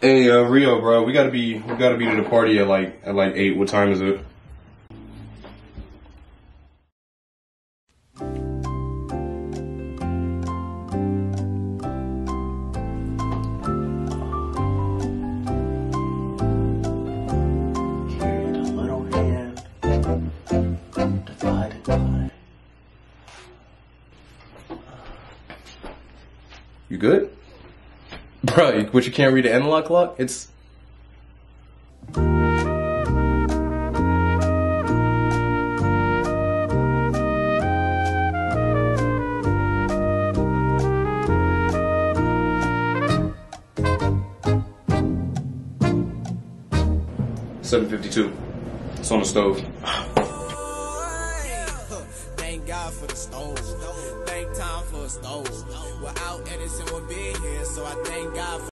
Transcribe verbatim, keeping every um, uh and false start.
Hey, uh, Rio, bro, we gotta be, we gotta be to the party at like, at like eight. What time is it? Carried a little hand, divided by. You good? Bro, but you can't read the analog clock? It's... seven fifty-two. It's on the stove. Thank God for the stove. Thank time for a stove. Without Edison would be here, so I thank God for